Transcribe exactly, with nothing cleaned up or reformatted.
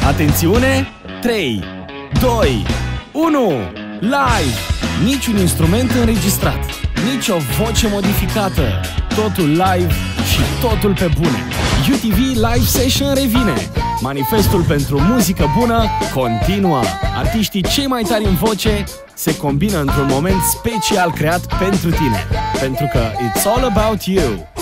Atențiune! trei, doi, unu, live! Niciun instrument înregistrat, nici o voce modificată. Totul live și totul pe bune. U T V Live Session revine. Manifestul pentru muzică bună continuă. Artiștii cei mai tari în voce se combină într-un moment special creat pentru tine. Pentru că it's all about you.